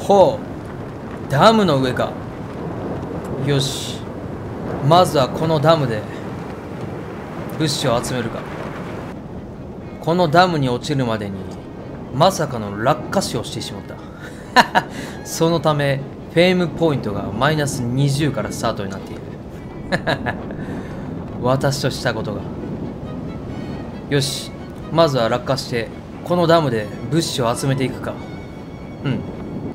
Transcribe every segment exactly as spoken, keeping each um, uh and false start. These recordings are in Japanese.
ほう、ダムの上か。よし、まずはこのダムで物資を集めるか。このダムに落ちるまでにまさかの落下死をしてしまったそのためフェームポイントがマイナスにじゅうからスタートになっている私としたことが。よし、まずは落下してこのダムで物資を集めていくか。うん。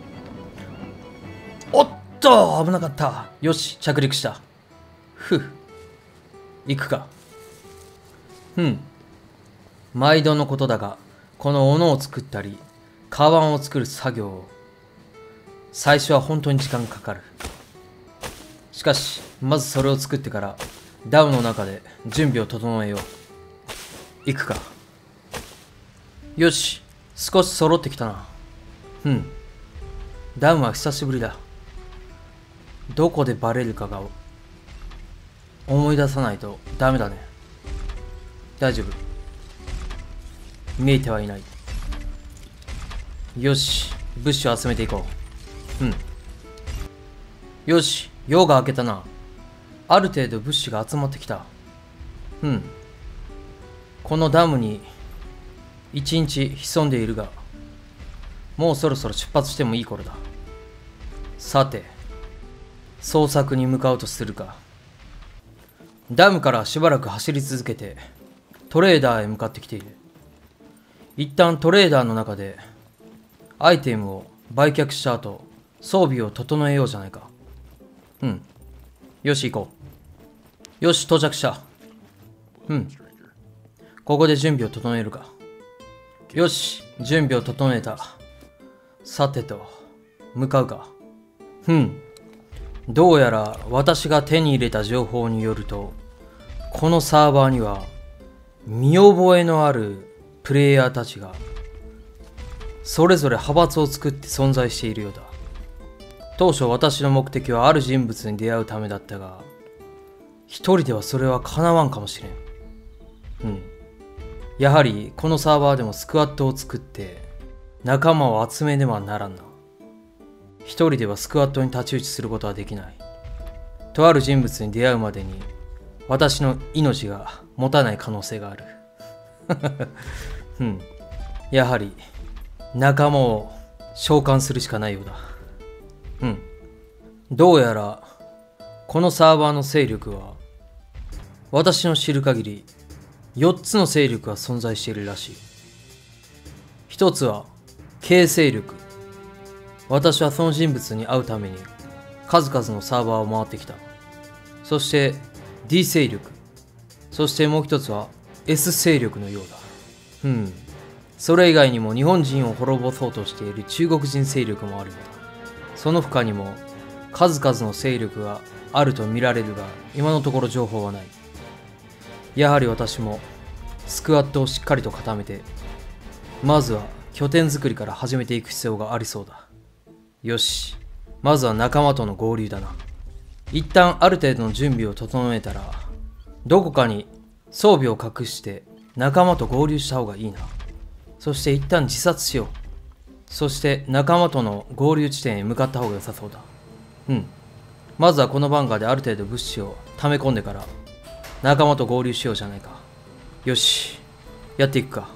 おっと、危なかった。よし、着陸した。ふう、行くか。うん。毎度のことだが、この斧を作ったりカバンを作る作業を最初は本当に時間がかかる。しかしまずそれを作ってからダムの中で準備を整えよう。行くか。よし、少し揃ってきたな。うん。ダムは久しぶりだ。どこでバレるかが思い出さないとダメだね。大丈夫、見えてはいない。よし、物資を集めていこう。うん。よし、夜が明けたな。ある程度物資が集まってきた。うん。このダムに一日潜んでいるが、もうそろそろ出発してもいい頃だ。さて、捜索に向かうとするか。ダムからしばらく走り続けてトレーダーへ向かってきている。一旦トレーダーの中でアイテムを売却した後、装備を整えようじゃないか。うん。よし、行こう。よし、到着した。うん。ここで準備を整えるか。よし、準備を整えた。さてと、向かうか。うん。どうやら私が手に入れた情報によると、このサーバーには見覚えのあるプレイヤーたちがそれぞれ派閥を作って存在しているようだ。当初私の目的はある人物に出会うためだったが、一人ではそれは叶わんかもしれん。うん。やはりこのサーバーでもスクワットを作って仲間を集めねばならんな。一人ではスクワットに太刀打ちすることはできない。とある人物に出会うまでに私の命が持たない可能性がある。うん。やはり仲間を召喚するしかないようだ。うん。どうやらこのサーバーの勢力は私の知る限りよっつの勢力が存在しているらしい。一つは K 勢力。私はその人物に会うために数々のサーバーを回ってきた。そして D 勢力。そしてもう一つは S 勢力のようだ。うん。それ以外にも日本人を滅ぼそうとしている中国人勢力もあるようだ。その他にも数々の勢力があると見られるが、今のところ情報はない。やはり私もスクワットをしっかりと固めて、まずは拠点作りから始めていく必要がありそうだ。よし、まずは仲間との合流だな。一旦ある程度の準備を整えたら、どこかに装備を隠して仲間と合流した方がいいな。そして一旦自殺しよう。そして仲間との合流地点へ向かった方が良さそうだ。うん。まずはこのバンカーである程度物資を溜め込んでから仲間と合流しようじゃないか。よし、やっていくか。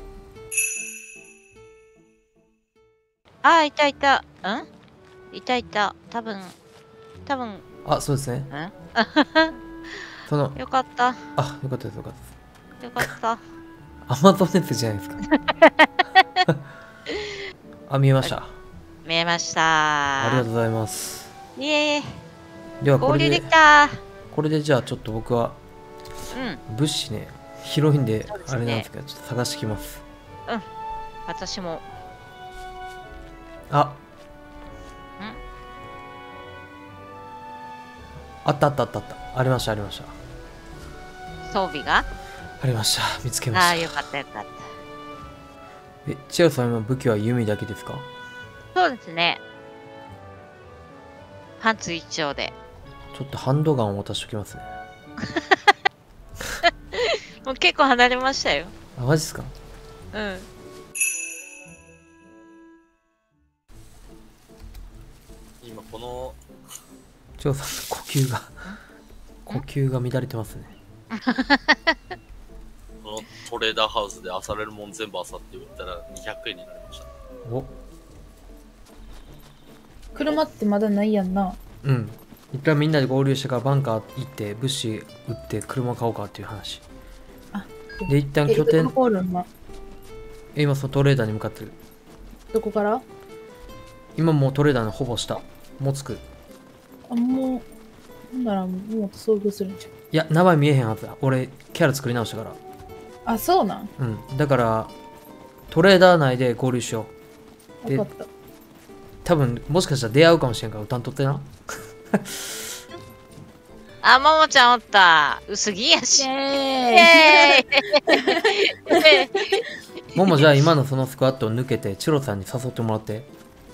あー、いたいた。んいたいた。多分、多分。 あ、そうですね。 んその、 よかった。 あ、よかったです、よかったです。 よかった。 アマゾンネットじゃないですか。あ、見えました。 見えました。 ありがとうございます。 イエーイ。 ではこれで、 合流できた。 これでじゃあちょっと僕は、 うん。 物資ね、広いんで、 そうですねあれなんですけど、ちょっと探してきます。 うん。私も。 あ、 んあったあったあったあった。ありました、ありました。 装備がありました。見つけました。 ああ、よかったよかった。 え、千代さんの武器は弓だけですか？ そうですね。パンツ一丁で。 ちょっとハンドガンを渡しときますね。 もう結構離れましたよ。 あ、マジっすか？ うん。 今このジョーさんの呼吸が呼吸が乱れてますね。 このトレーダーハウスで漁れるもん全部漁って売ったらにひゃくえんになりました。 お、 車ってまだないやんな。 うん。一回みんなで合流してからバンカー行って物資売って車買おうかっていう話。 あ、 で一旦え拠点どこおるんなえ今そのトレーダーに向かってる。 どこから？ 今もうトレーダーのほぼ下。もう着く。 あ、もう、ほんならもう遭遇するんじゃん。 いや名前見えへんはずだ。俺キャラ作り直したから。 あ、そうなん。 うん。だからトレーダー内で合流しよう。でわかった。 多分もしかしたら出会うかもしれんから歌んとってな。 あ、ももちゃんおった。薄着やし。イイェエーイももじゃあ今のそのスクワットを抜けてチュロさんに誘ってもらって。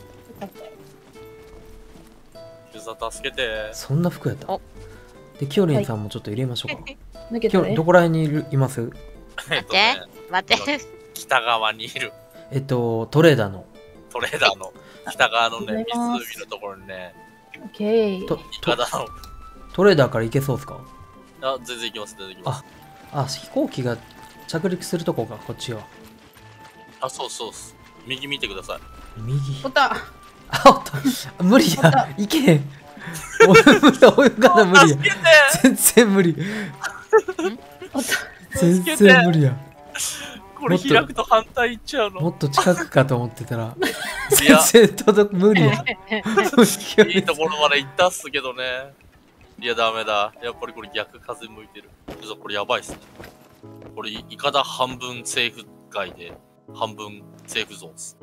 ユーザー助けて。 そんな服やったお。 でキヨリンさんもちょっと入れましょうか。 抜けたね今日ど。こら辺にいるいます？ えっとね、 待って。 北側にいるえっとトレーダーのトレーダーの北側のね、 ありがとうございます湖のところにね、 オッケー。 とイカダの、 トレーダーから行けそうですか？ あ、全然行きます、全然行きます。 あ、飛行機が着陸するとこか、こっちは。 あ、そうそうっす。右見てください。 右。 おった。 あ、おった。無理や。行けへん。泳がな無理や。 助けて全然無理。 おった。 全然無理や。 これ開くと反対行っちゃうの。 もっと近くかと思ってたら、 いや全然届く無理や。 いいところまで行ったっすけどね。いや、ダメだ。やっぱりこれ逆風向いてる。ちょっとこれやばいっすね。これ、いかだ半分セーフ外で、半分セーフゾーンっす。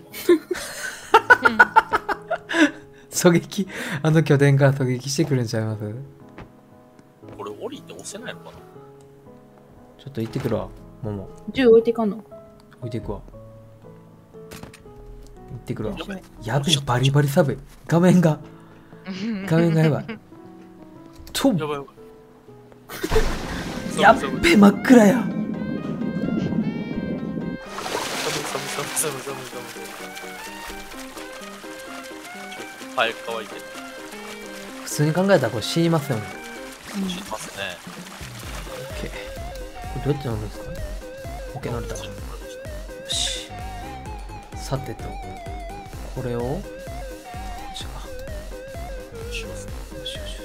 狙撃、あの拠点から狙撃してくるんちゃいます？ これ降りて押せないのかな。 ちょっと行ってくるわ、もも。 銃置いていかんの？ 置いていくわ。行ってくるわ。 やべえやべえ、バリバリ寒い。画面が、画面がやばい。とやばいやばい。 やっ寒い寒いべえ、真っ暗や。 寒い寒い寒い寒い寒い寒い。早く乾いて。 普通に考えたらこれ死にますよね。 知りますね。 オッケー。これどうやって乗るんですか？オッケー、乗れた。よし。さてと、これを、よいしょ。 しますね。 よしよしよし。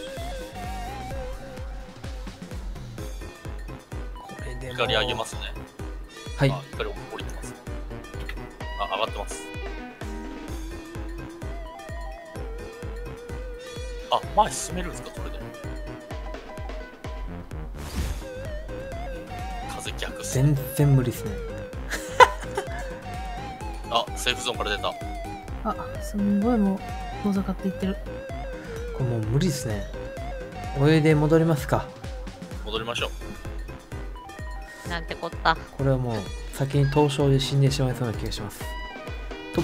これでも光上げますね。 はい。 あ、光降りてます。あ、上がってます。あ、前進めるんですか、それで。風逆っす。 全然無理っすね。 あ、セーフゾーンから出た。 あ、すんごいもう遠ざかっていってる。 これもう無理っすね。泳いで戻りますか。 戻りましょう。 なんてこった。 これはもう先に凍傷で死んでしまいそうな気がします。と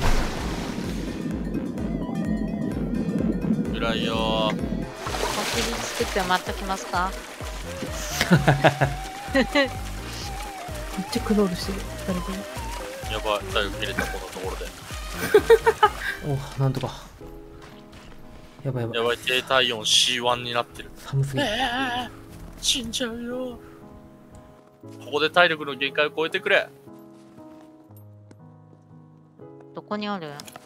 暗いよー。 お尻作って待っときますか？ めっちゃクロールしてる。二人とも。 やばい、体力切れたこのところで。 お、なんとか。やばいやばい。 やばい、低体温 シーワン になってる。 寒すぎる。 えー、死んじゃうよ。ここで体力の限界を超えてくれ。 どこにおる？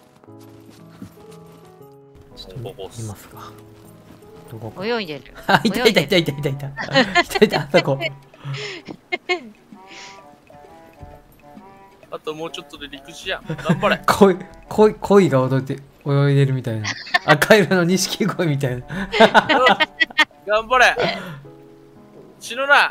ちょっと見見ますか。どこか。 泳いでる。 あ、いたいたいたいたいたいた。いたいた、あそこ。 あともうちょっとで陸地や。頑張れ。 恋、恋、恋が踊って泳いでるみたいな。赤色の錦鯉みたいな。 頑張れ。死ぬな。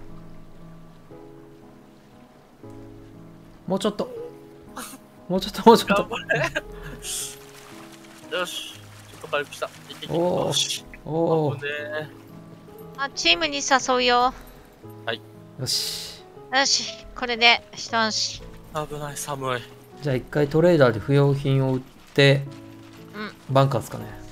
もうちょっと。もうちょっと、もうちょっと。 頑張れ。よし。ちょっと回復した。いけいけおーよし。 おお。 危ねあ、チームに誘うよ。 よし。 よし、これで一安心。 ー危ない、寒い。 じゃあ一回トレーダーで不要品を売って、 うん。 バンカーですかね。